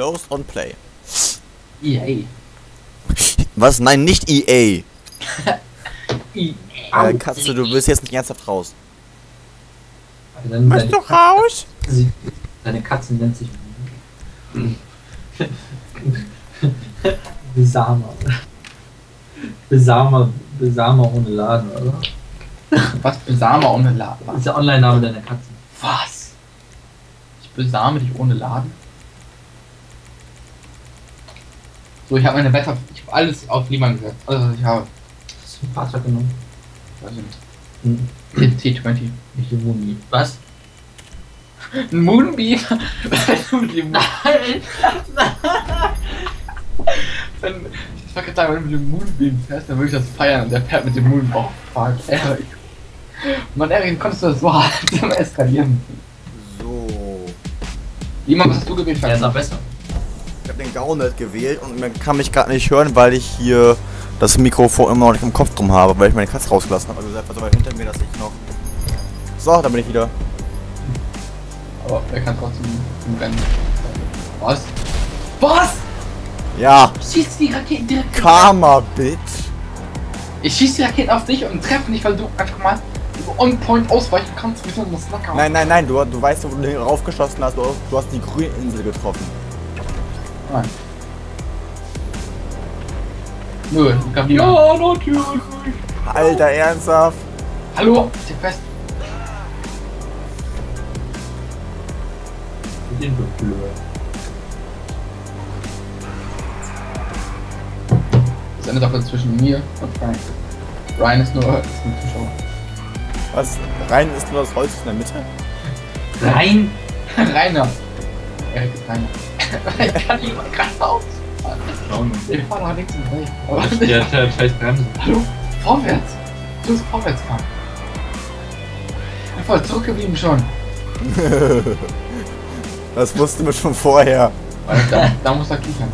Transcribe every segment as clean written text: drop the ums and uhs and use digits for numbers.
Closed on Play. EA. Was? Nein, nicht EA. EA. Katze, du willst jetzt nicht ernsthaft raus. Bist du raus? Deine Katze nennt sich Besamer. Besamer ohne Laden, oder? Was? Besame ohne Laden? Das ist der Online-Name deiner Katze. Was? Ich besame dich ohne Laden? So, ich habe meine Wetter, ich habe alles auf Liefern gesetzt. Alles, was ich habe. Hast du ein Fahrzeug genommen? Weiß ich nicht. Hm. T20. Nicht die Muni. Was? Ein Moonbeam? Wenn, ich wollte gerade sagen, wenn du mit dem Moonbeam fährst, dann würde ich das feiern und der fährt mit dem Moonbeam auch fahren. Mann, Erik, konntest du das so hart eskalieren? So. Jemand, was hast du gewählt? Der ist noch besser. Ich habe den Gaunet gewählt und man kann mich gerade nicht hören, weil ich hier das Mikrofon immer noch nicht im Kopf drum habe, weil ich meine Katze rausgelassen habe. Also seid so weit hinter mir, dass ich noch... So, da bin ich wieder. Aber er kann trotzdem im Rennen. Was? Was? Ja. Schießt die Raketen direkt. Karma, bitch. Ich schieß die Raketen auf dich und treffe nicht, weil du einfach mal on point ausweichen kannst wie so ein Snacker. Nein, du weißt, wo du raufgeschossen hast. Du hast die grüne Insel getroffen. Nein. Nö, ich kann ja, natürlich. Alter, ernsthaft? Hallo, steh fest. Den blöd. Das endet auch jetzt zwischen mir und Ryan. Ryan ist nur ein Zuschauer. Was? Rein ist nur das Holz in der Mitte? Nein! Rainer. Erik ist Rainer. Ich kann ihn mal geradeaus. Ich fahre nach links und rechts. Aber Der scheiß Bremse. hallo, vorwärts. Du musst vorwärts fahren. Einfach zurückgeblieben schon. Das wussten wir schon vorher. Da muss er kichern.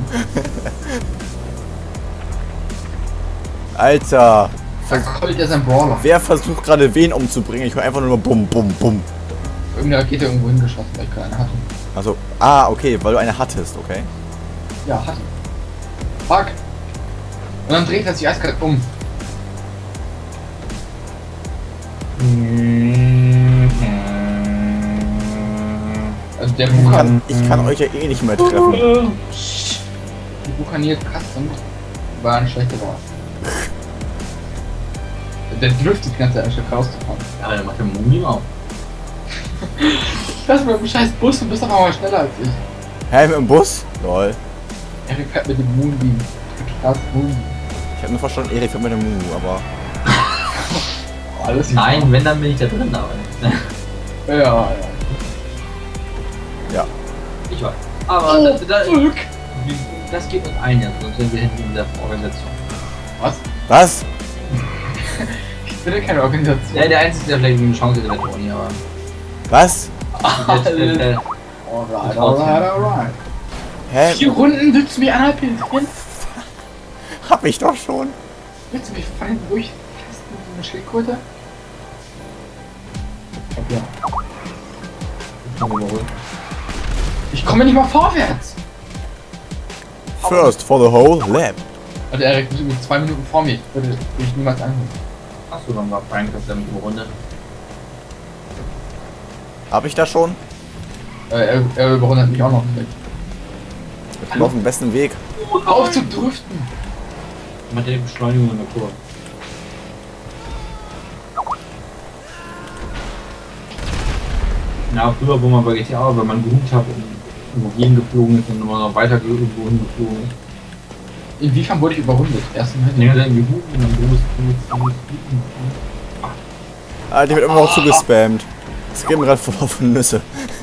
Alter. Verkollt er sein Brawler. Wer versucht gerade wen umzubringen? Ich höre einfach nur bum, bum, bum. Irgendeine Rakete irgendwo hingeschossen, weil ich keine hatte. Also, okay, weil du eine hattest, okay? Ja, hatte. Fuck. Und dann dreht er sich eiskalt um. Also der Ich kann euch ja eh nicht mehr treffen. Die Bukaniert Custom war eine schlechte Wahl. Der driftet die ganze Zeit anstatt rauszufahren. Ja, der macht den Mumi auf. Ich weiß mit dem scheiß Bus und bist doch mal schneller als ich. Hä, mit dem Bus? Lol. Erik fährt mit dem Moonbeam. Krass, Moonbeam. Ich hab nur verstanden, Erik fährt mit dem Mumu, aber... Alles Nein, wenn, dann bin ich da drin, aber nicht. Ja. Ja. Ich weiß. Aber Oh, fuck. Das geht uns ein jetzt, sonst sind wir hinten in der Organisation. Was? Was? Ich bin ja keine Organisation. Ja, der Einzige, der vielleicht eine Chance hätte, wäre Toni, aber... Was? Alright. Hä? 4 Runden willst du mich anhalb penetrieren? Hab ich doch schon. Willst du mich fallen durchfesten mit einer Schildkröte? Ja. Ich komme nicht mal vorwärts! First for the whole lab. Also Erik, du bist irgendwie 2 Minuten vor mir. Würde ich niemals anholen. Achso, dann war Frank das damit überrundet. Hab ich da schon? Er überrundet mich auch noch. Ich bin auf dem besten Weg. Auf zu driften! Macht die Beschleunigung in der Kurve. Ja, früher, wo man bei GTA, wenn man gehupt hat und wohin geflogen ist und immer noch weiter wohin geflogen ist. Inwiefern wurde ich überrundet? Erst im Nee, dann gehupt und dann groß. Alter, die wird immer noch zugespammt. Es geht mir gerade voll auf die Nüsse.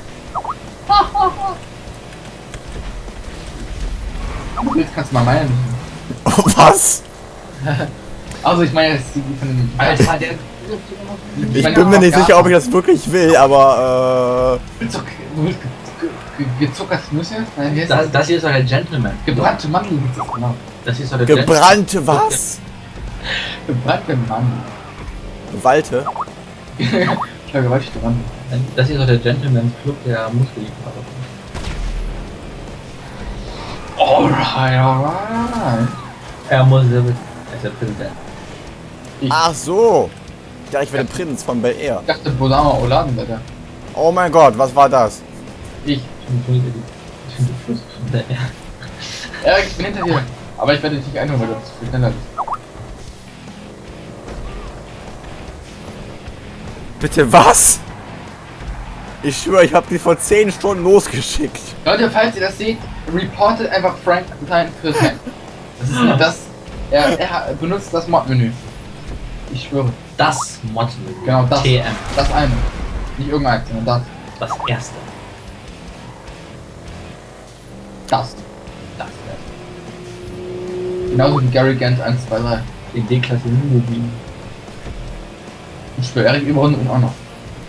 Jetzt kannst du mal meinen. Was? Also ich meine, jetzt die von den... Alter, der... Ich bin mir nicht sicher, ob ich das wirklich will, aber Du willst gezuckerte Nüsse? Nein, wie heißt Das hier ist doch der Gentleman. Gebrannte Mandeln, genau. Das hier ist doch der gebrannte was? Gebrannte Mandeln. Walte? Vergewaltigte Mandeln. Das hier ist doch der Gentleman Club der Muskelliebhaber. Alright. Er muss ja mit. Er ist der Präsident. Ach so. Ja, ich werde Prinz von Bel Air. Ich dachte, Bodama Oladen wäre der. Oh mein Gott, was war das? Ich. Ich finde Fluss von der Erde. Erik, ich bin hinter dir. Aber ich werde dich nicht einholen, weil du zu viel schneller bist. Bitte was? Ich schwöre, ich habe die vor 10 Stunden losgeschickt. Leute, falls ihr das seht, reportet einfach Frank sein Chris Hank. Das ist nur das. Er benutzt das Mod-Menü. Ich schwöre. Das Mod-Menü. Genau, das. TM. Das eine. Nicht irgendein, sondern das. Das erste. Das. Das. Genauso wie Gary Gant 1, 2, 3. In D-Klasse Mobil. Ich schwöre, Erik überrundet ihn auch noch.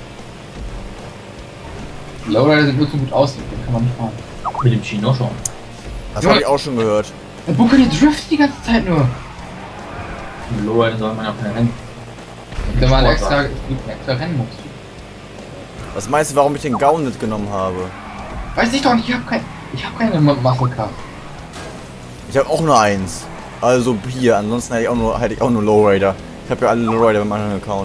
Lowrider sind nur so gut aus, den kann man nicht fahren. Mit dem Chino schon. Das habe ich auch schon gehört. Und wo könnt ihr driften die ganze Zeit nur? Mit Lowrider soll man auch keine Rennen. Da war ein extra Rennmodus. Was meinst du, warum ich den Gauntlet genommen habe? Weiß ich doch nicht, ich hab keine Muscle Car. Ich habe auch nur eins. Also hier, ansonsten hätte ich auch nur Lowrider. Ich habe ja alle Lowrider mit meinem Account.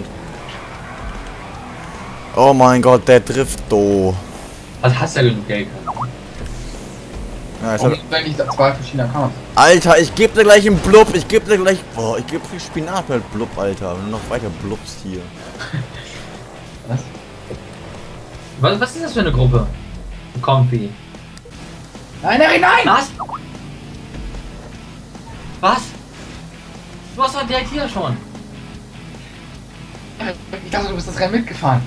Oh mein Gott, der Drifto. Also hast du ja genug Geld. Ja, ich Warum hab, gibt es eigentlich zwei verschiedene Accounts? Alter, ich geb dir gleich einen Blub. Ich geb dir gleich. Boah, ich geb viel Spinat mit Blub, Alter. Wenn du noch weiter blubst hier. Was? Was ist das für eine Gruppe? Comfy. Nein, nein, nein! Was? Was? Du hast doch direkt hier schon. Ich dachte, du bist das Rennen mitgefahren.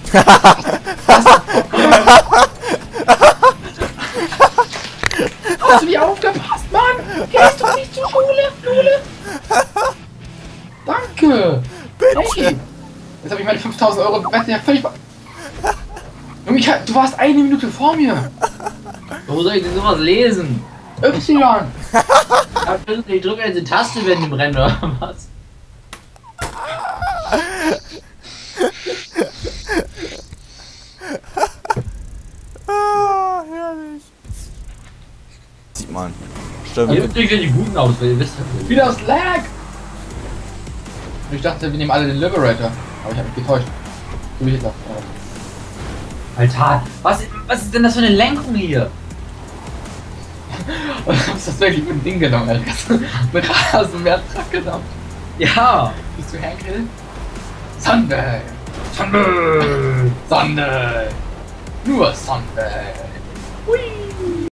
Hast du nicht aufgepasst, Mann? Gehst du nicht zur Schule, Lule? Danke! Bitte. Hey. Jetzt habe ich meine 5000 Euro Wette ja völlig... Junge, du warst eine Minute vor mir. Wo soll ich denn sowas lesen? Y. Ich drücke jetzt die Taste während dem Rennen oder was? Ah, herrlich. Sieht man. Stimmt. Ihr kriegt ja die guten aus, weil ihr wisst ja. Wieder das Lag! Ich dachte, wir nehmen alle den Liberator. Aber ich habe mich getäuscht. So wie ich dachte. Alter, was ist denn das für eine Lenkung hier? Hast das wirklich mit dem Ding genommen, Erik? Mit Rasenmäher Truck genommen. Ja! Bist du Henkel? Sunday! Sunday! Sunday! Nur Sunday!